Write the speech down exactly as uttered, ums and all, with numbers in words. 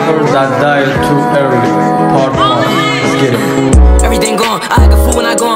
Never that died too early. Part one. Let's get it. Everything gone, I act a fool when I go